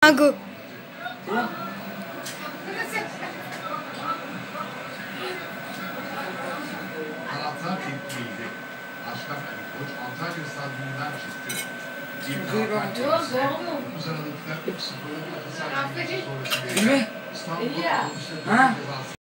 Aku. Taraftar tepkiliydi. Başkan Ali Koç Antalya Stadyumu'ndan çıktı. İstanbul